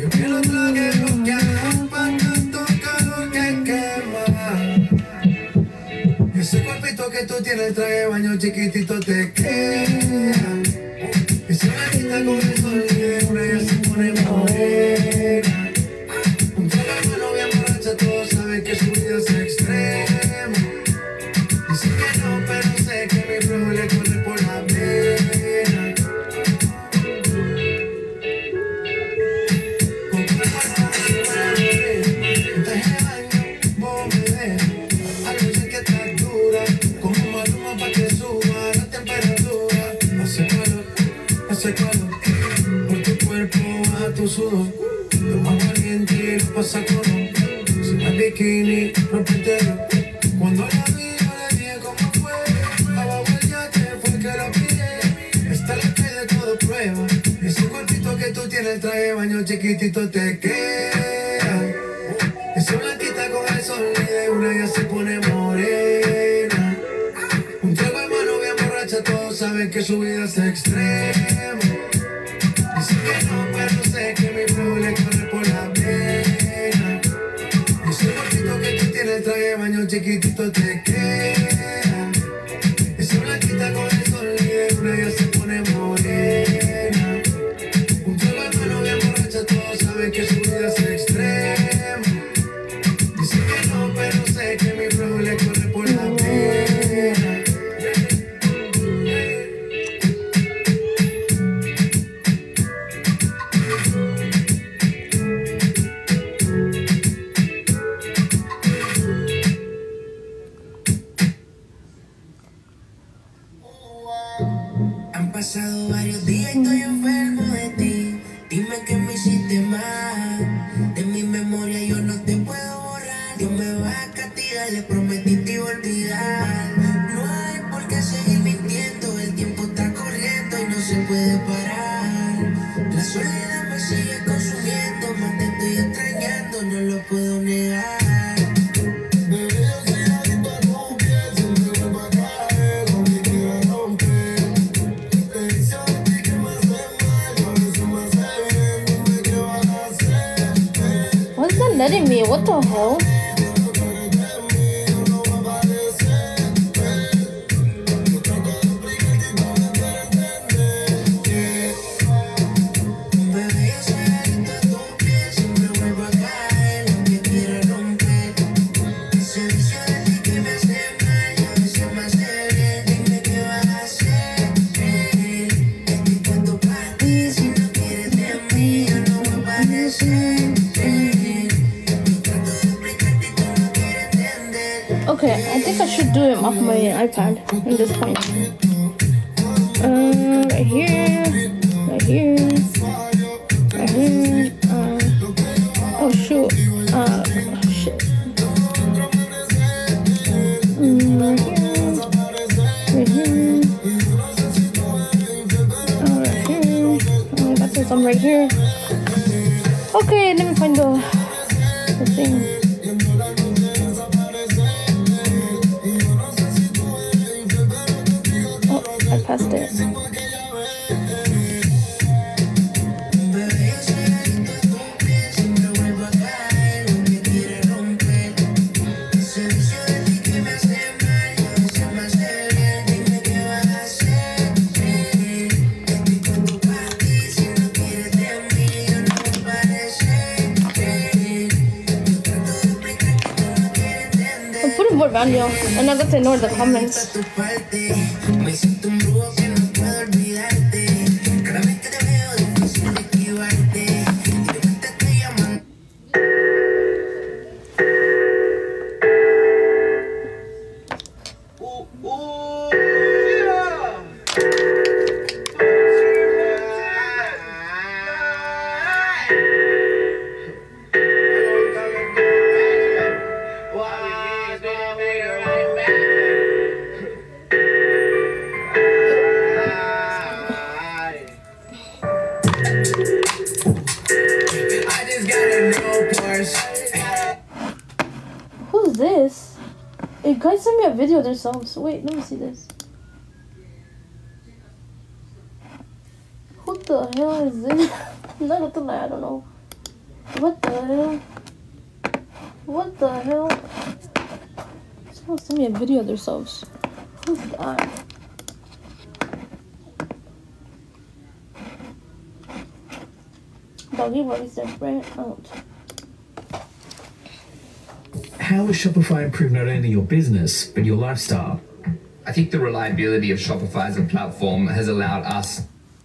Yo quiero traje bloquear para tanto calor que quema. Ese cuerpito que tú tienes, el traje de baño chiquitito te queda. Esa blanquita con el sol y de una ya se pone morena. Un trago de mano bien borracha, todos saben que su vida es extrema. Dice que no, pero sé que mi flow le corre por la vena. Con cuerpo en traje de baño, vos me ves. A veces que estás dura, como Maluma pa' que suba la temperatura. Hace calor, por tu cuerpo baja tu sudor. Lo más valiente y lo pasa coro. Sin el bikini, rompértelo. Cuando la vi, yo le dije cómo fue. Abajo el yate fue que la pide. Esta la que de todo prueba. Ese cuerpito que tú tienes, el traje de baño chiquitito te queda. Esa blanquita con el sol y de una ya se pone morena. Un trago de mano bien borracha, todos saben que su vida es extrema. Dice que no, pero sé que mi flow le corre por la vena. Y ese cuerpito que tú tienes, el traje de baño chiquitito te queda. Esa blanquita con el sol y de una ya se pone morena. Un trago de mano bien borracha, todos saben que su vida es extrema. Dice que no, pero sé que mi flow le corre por la vena. Han pasado varios días y estoy enfermo de ti. Dime que me hiciste mal. De mi memoria yo no te puedo borrar. Dios me va a castigar, le prometí te iba a olvidar. No hay por qué seguir mintiendo. El tiempo está corriendo y no se puede parar. La soledad me sigue consumiendo. Más te estoy extrañando, no lo puedo negar. What's that letting me? What the hell? Bebé, yo soy adicto a tus pies. Siempre vuelvo a caer, lo que quiero romper. Ese vicio de ti que me hace mal y a veces me hace bien. Dime qué vas a hacer. Estoy puesto para ti. Si no quieres de mí, yo no voy a aparecer. Yo trato de explicarte y tú no quieres entender. Okay, I think I should do him off my iPad at this point. Right here, right here, right here. Oh shoot. Shit. Right here, right here. Right here. Oh, that's some right here. Okay, let me find the thing. I passed it. Bebé, yo soy adicto a tus pies. Siempre vuelvo a caer, lo que quiero romper. Ese vicio de ti que me hace mal y a veces me hace bien. Dime qué vas a hacer. Estoy puesto para ti. Si no quieres de mí, yo no voy a aparecer. Yo trato de explicarte y tú no quieres entender. I'm putting more value, and I got to ignore the comments. Tu parte. Me siento un brujo que no puedo olvidarte. Cada vez que te veo difícil de esquivarte. Y yo que te estoy llamando. Who's this? Hey, guys send me a video of themselves. Wait, let me see this. Who the hell is this? I'm not gonna lie, I don't know. What the hell? What the hell? Someone sent me a video of themselves. Who's that? Doggy, what is that brand out? How has Shopify improved not only your business, but your lifestyle? I think the reliability of Shopify as a platform has allowed us.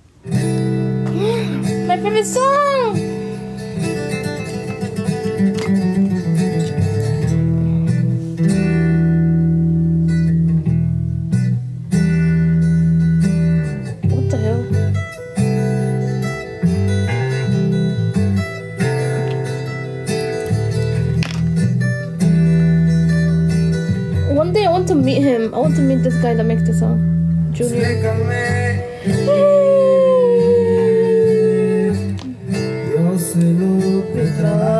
My favorite song! What the hell? One day I want to meet him. I want to meet this guy that makes the song. Junior. Yo sé lo que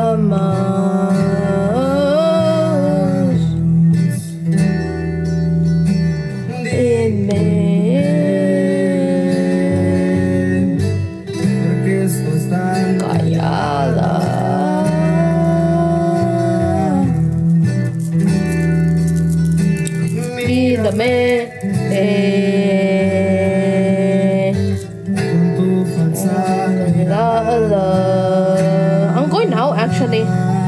porque esto es tan Callada. Mírame. con tu falsa I'm going out actually.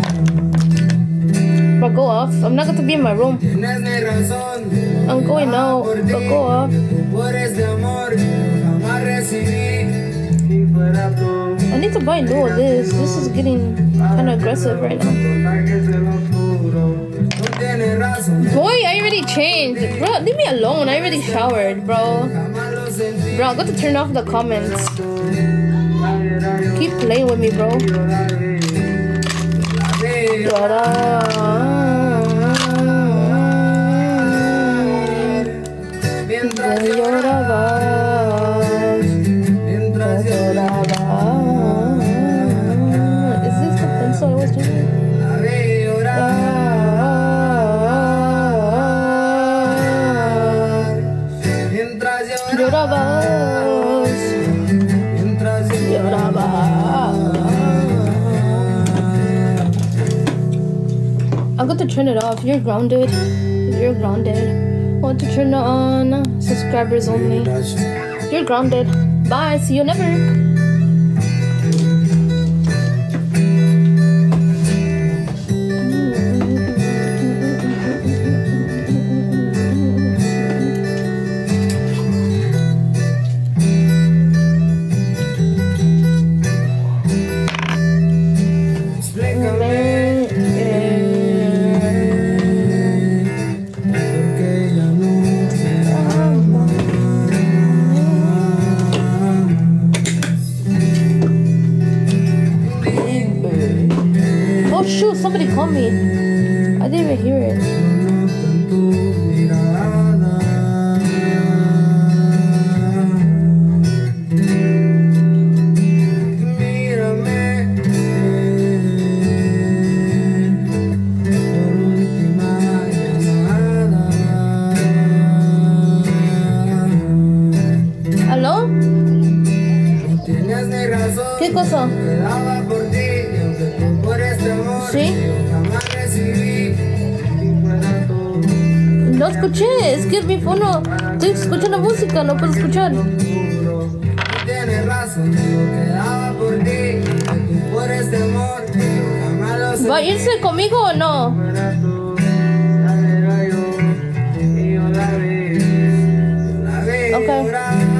But go off. I'm not going to be in my room. Tienes mi razón. I'm going out. But go off. Por este amor jamás recibí. Si fuera tú. I need to buy new of this. This is getting kind of aggressive right now. Boy, I already changed. Bro, leave me alone. I already showered, bro. Bro, I got to turn off the comments. Keep playing with me, bro. Is this the pencil I was doing? I'm going to turn it off. You're grounded. You're grounded. Want to turn it on? Subscribers only. You're grounded. Bye. See you never. Oh shoot, somebody called me. I didn't even hear it. ¿Aló? ¿Qué cosa? ¿Sí? No escuché, es que mi fono, estoy escuchando música, no puedo escuchar. ¿Va a irse conmigo o no? Okay.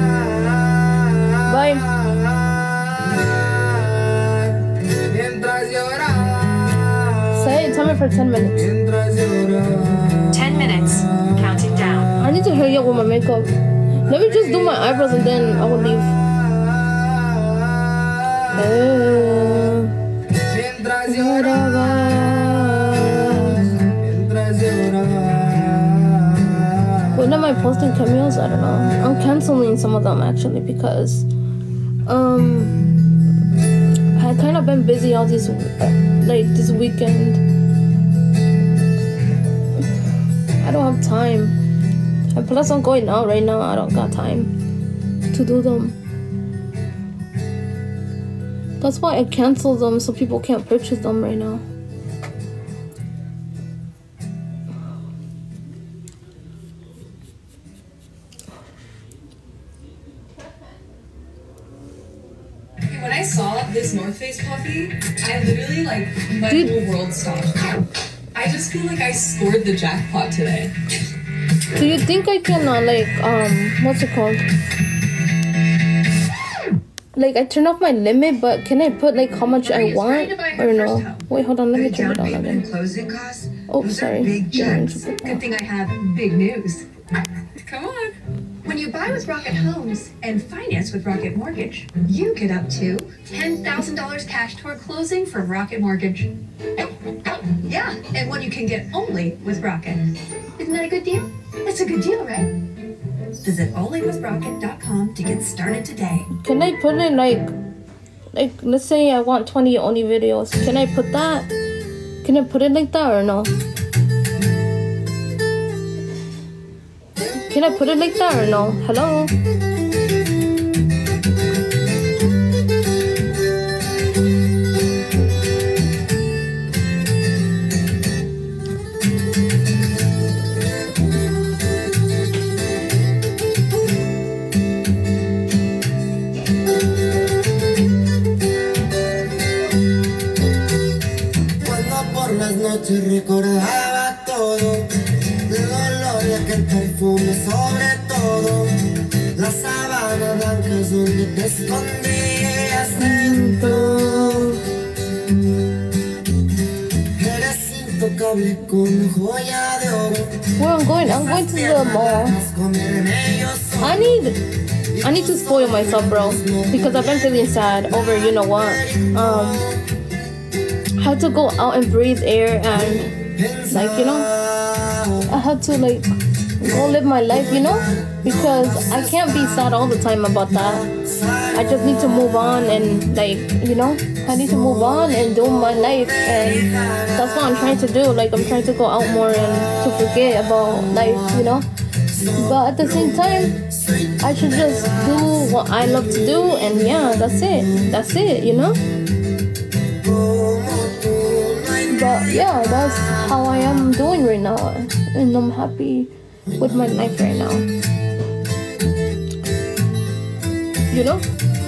Bye. Say, tell me for 10 minutes. 10 minutes. Counting down. I need to hurry up with my makeup. Let me just do my eyebrows and then I will leave. When am I posting cameos? I don't know. I'm canceling some of them actually because I kind of been busy all this this weekend. I don't have time. And plus I'm going out right now. I don't got time to do them. That's why I canceled them so people can't purchase them right now. When I saw this North Face puffy, I literally like my whole world stopped. I just feel like I scored the jackpot today. Do you think I can what's it called? Like I turn off my limit, but can I put like how much I want or no? Wait, hold on, let me turn it down again. Closing costs. Oh, sorry. Good thing I have big news. Come on. When you buy with Rocket Homes and finance with Rocket Mortgage, you get up to $10,000 cash toward closing from Rocket Mortgage. Yeah, and what you can get only with Rocket. Isn't that a good deal? That's a good deal, right? Visit onlywithrocket.com to get started today. Can I put in like let's say I want 20 only videos. Can I put that? Can I put it like that or no? Can I put it like that or no? Hello? Noche recordaba todo, el olor y aquel perfume sobre todo, las sábanas blancas donde te escondías dentro. Eres intocable como joya de oro. Where I'm going to the mall. I need to spoil myself, bro, because I've been feeling sad over, you know what, I had to go out and breathe air and like, you know, I had to like go live my life, you know, because I can't be sad all the time about that. I just need to move on and like, you know, I need to move on and do my life, and that's what I'm trying to do. Like I'm trying to go out more and to forget about life, you know, but at the same time I should just do what I love to do, and yeah, that's it, you know. But yeah, that's how I am doing right now, and I'm happy with my life right now, you know.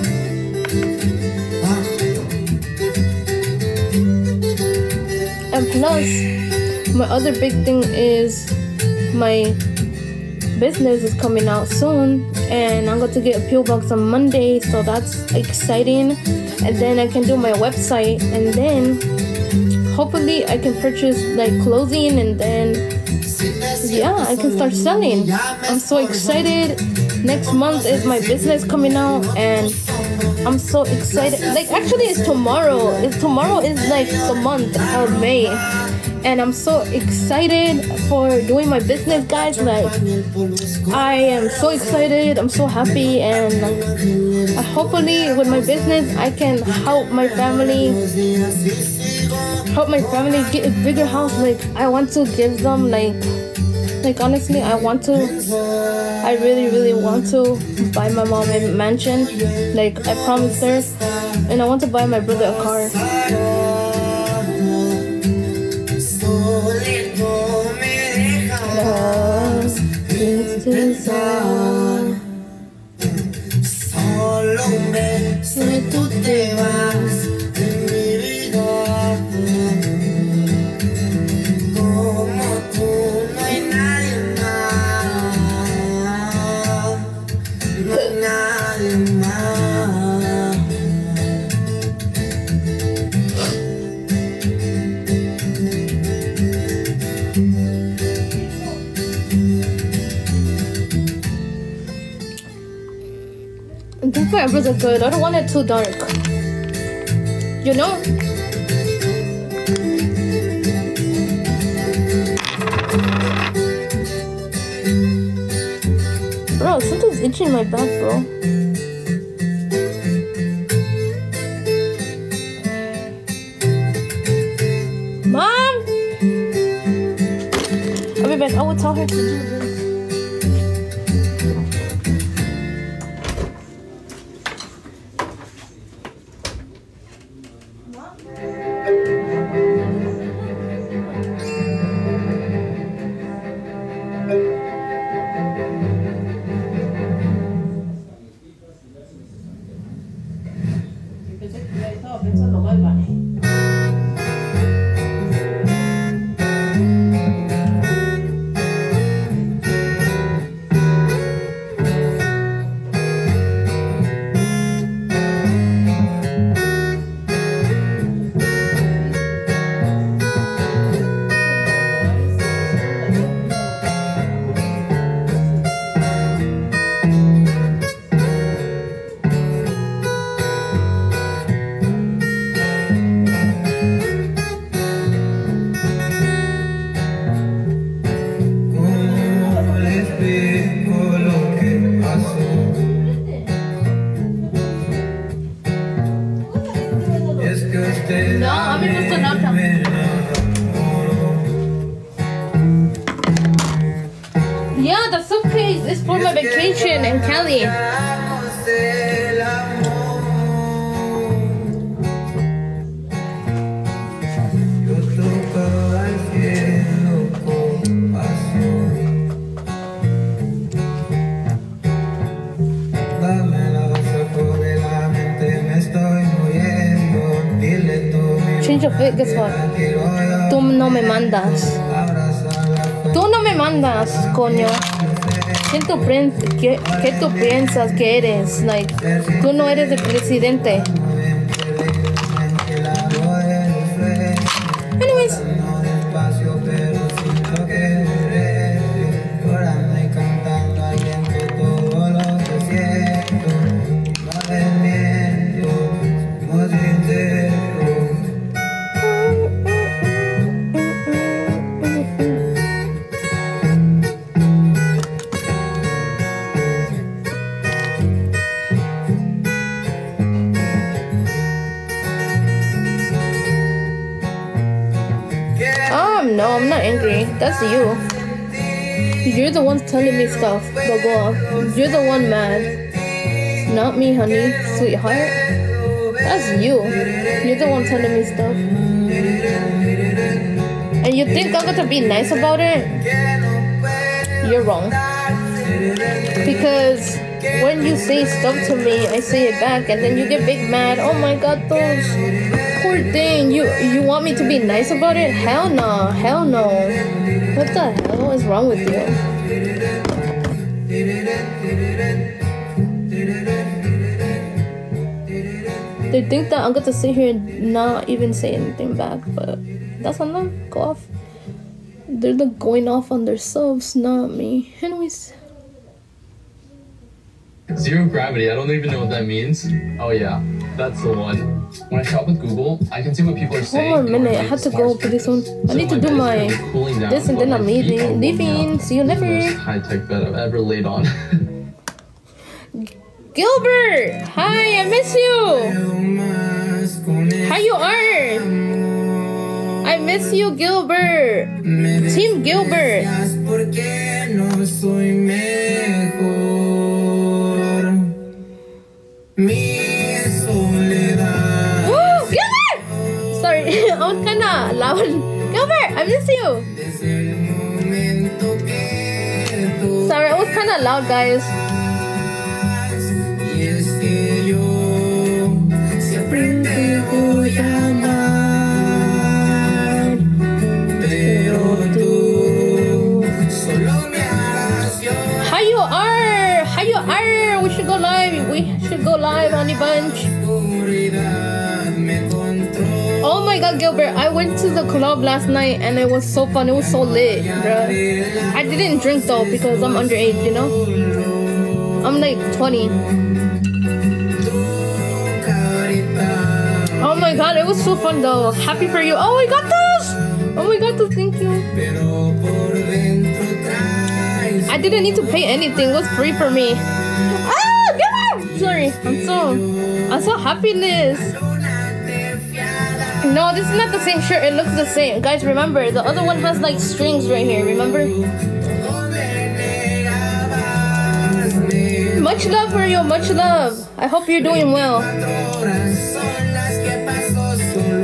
And plus, my other big thing is my business is coming out soon, and I'm going to get a PO box on Monday, so that's exciting. And then I can do my website, and then hopefully I can purchase like clothing, and then yeah, I can start selling. I'm so excited. Next month is my business coming out, and I'm so excited. Like actually it's tomorrow. Tomorrow is like the month of May, and I'm so excited for doing my business, guys. Like I am so excited. I'm so happy, and hopefully with my business I can help my family get a bigger house. Like I want to give them like honestly, I really want to buy my mom a mansion, like I promised her, and I want to buy my brother a car. Solo un beso y tú te vas de mi vida. Como tú no hay nadie más, no hay nadie más. The fibers are good. I don't want it too dark, you know. Bro, something's itching my back, bro. Mom! I'll be back. I will tell her to do this. No, a mí me gusta nada. Yeah, the suitcase is for my vacation in Cali. Change of it, guess what? Tú no me mandas. Tú no me mandas, coño. ¿Qué tú piensas que eres? Like, tú no eres el presidente. Anyways. No, I'm not angry. That's you. You're the one telling me stuff. But go on. You're the one mad. Not me, honey. Sweetheart. That's you. You're the one telling me stuff. And you think I'm gonna be nice about it? You're wrong. Because when you say stuff to me, I say it back, and then you get big mad. Oh my god, those poor thing. You want me to be nice about it? Hell no, hell no. What the hell is wrong with you? They think that I'm gonna sit here and not even say anything back, but that's on them. Go off. They're the going off on themselves, not me. Anyways. Zero gravity, I don't even know what that means. Oh yeah, that's the one. When I shop with Google, I can see what people are saying. One more minute, I have to go pretty soon. I need to do my this and then I'm leaving. Leaving. See you never. Most high-tech bed I've ever laid on. Gilbert! Hi, I miss you! How you are? I miss you, Gilbert! Team Gilbert! Woo! Gilbert! Sorry, I was kinda loud. Gilbert, I miss you! Sorry, I was kinda loud, guys. How you are? How you are? We should go live. We should go live, honey bunch. Oh my god, Gilbert, I went to the club last night and it was so fun. It was so lit, bruh. I didn't drink though because I'm underage, you know? I'm like 20. Oh my god, it was so fun though. Happy for you. Oh, we got this! Oh my god, thank you. I didn't need to pay anything. It was free for me. Ah, Gilbert! Sorry, I'm so happiness. No, this is not the same shirt. It looks the same. Guys, remember, the other one has like strings right here, remember? Much love for you, much love. I hope you're doing well.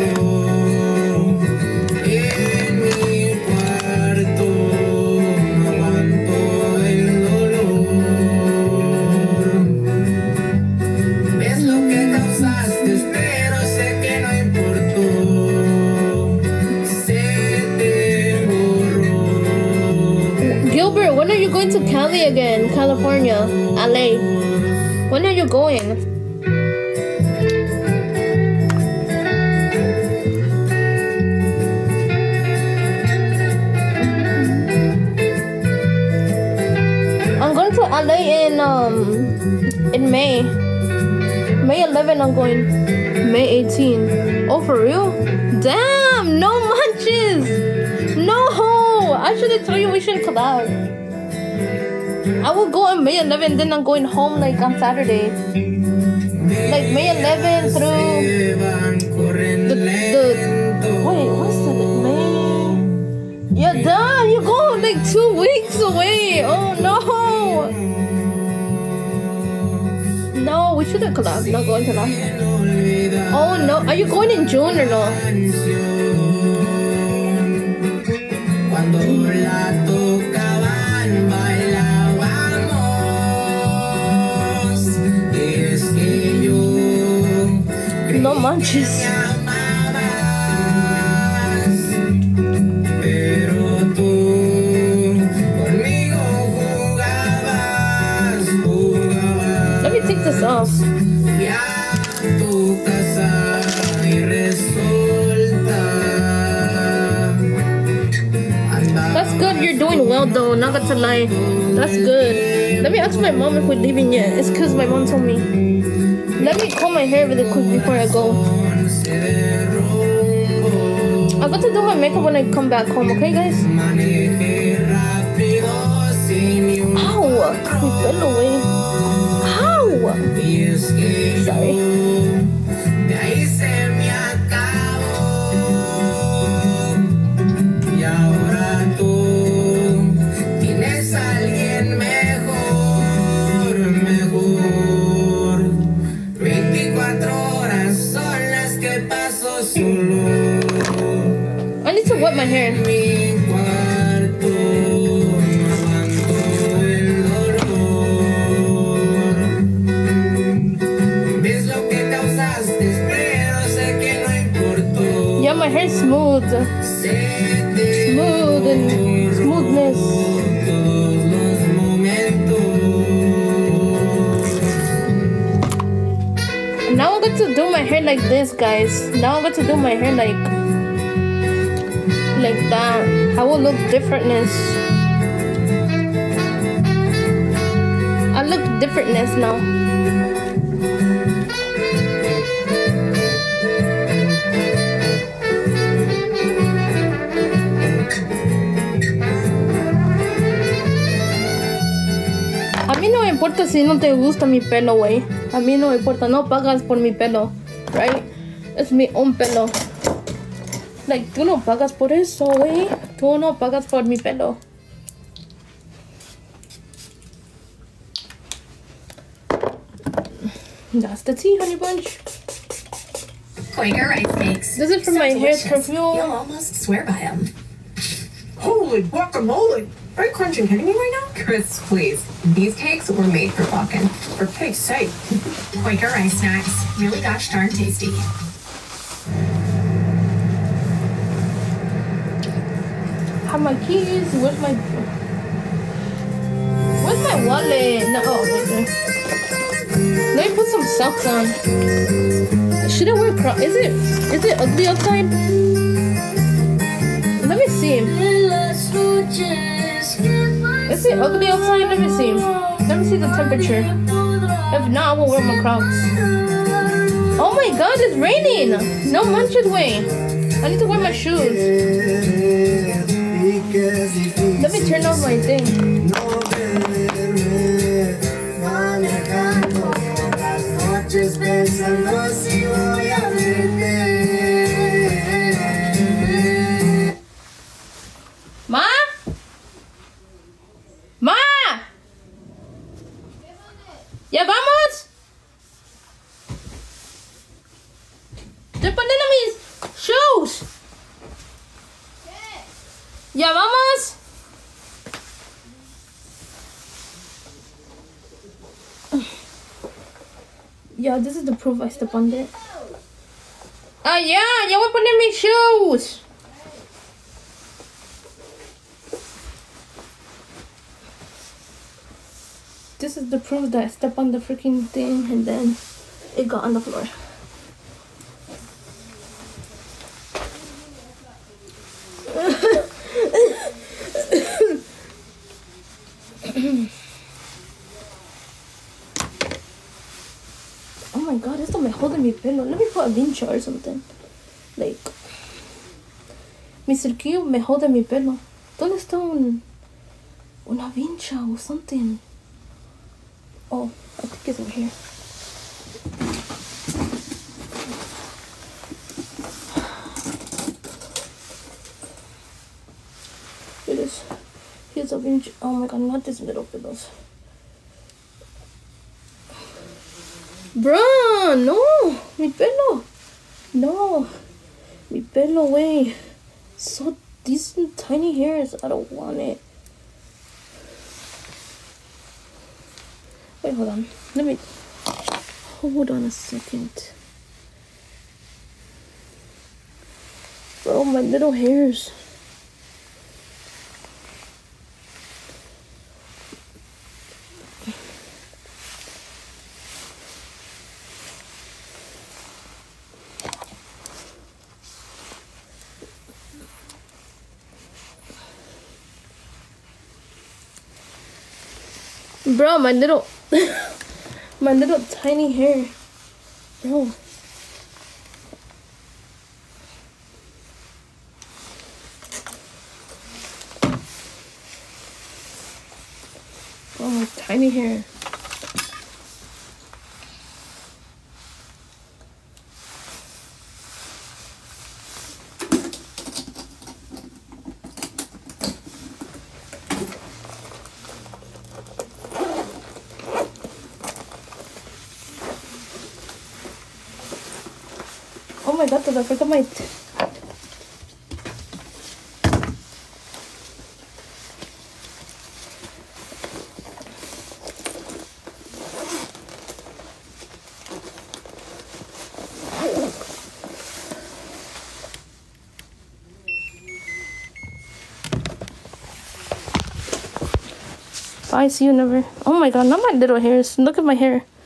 you going to Cali again? California, LA. When are you going? I'm going to LA in May. May 11 I'm going. May 18. Oh, for real? Damn, no munches. No, I should have told you we should collab. I will go on May 11, then I'm going home like on Saturday. Like May 11 through wait, what's the May? Yeah, damn, you go like 2 weeks away. Oh no. No, we shouldn't collab. Not going to that. Oh no, are you going in June or no? No manches. Let me take this off. That's good. You're doing well though, not gonna lie. That's good. Let me ask my mom if we're leaving yet. It's cause my mom told me. Let me comb my hair really quick before I go. I got to do my makeup when I come back home, okay guys? Ow! My fell away. Ow! Sorry. I need to wet my hair. Yeah, my hair's smooth. Smooth and smoothness. Now I'm going to do my hair like this, guys. Now I'm going to do my hair like that. I will look differentness. I look differentness now. A mí no me importa si no te gusta mi pelo, güey. A mí no me importa. No pagas por mi pelo, right? Es mi own pelo. Like, tú no pagas por eso, güey. Tú no pagas por mi pelo. That's the tea, honey bunch. Quaker rice cakes. This is from my hair perfume. You'll almost swear by them. Holy guacamole! Are you crunching kidding me right now? Chris, please. These cakes were made for Falcon. For pigs' sake. Quaker rice snacks. Really gosh darn tasty. Have my keys. Where's my wallet? No, oh, wait, wait. Let me put some socks on. Should I wear Crocs? Is it ugly outside? Let me see. Is it ugly outside? Let me see. Let me see the temperature. If not, I will wear my Crocs. Oh my god, it's raining! No manches way. I need to wear my shoes. Let me turn off my thing. Ma? Ma? ¿Ya vamos? Estoy poniendo mis shoes. ¿Ya vamos? Yeah, this is the proof I step on it. Ah, yeah, ya voy a poner mis shoes. this is the proof that I stepped on the freaking thing and then it got on the floor. Oh my god, esto me jode mi pelo. Let me put a vincha or something. Like, mi cerquillo me jode mi pelo. ¿Dónde está una vincha or something? Oh, I think it's over here. It is. Here's a vincha. Oh my god, not these little pillows. Bruh, no, mi pelo. No, mi pelo, way. So these tiny hairs, I don't want it. Wait, hold on. Let me hold on a second. Bro, my little hairs. Bro, my little my little tiny hair. Bro. Oh, my tiny hair. Oh my god, I forgot my... Bye, see you never. Oh my god, not my little hairs. Look at my hair.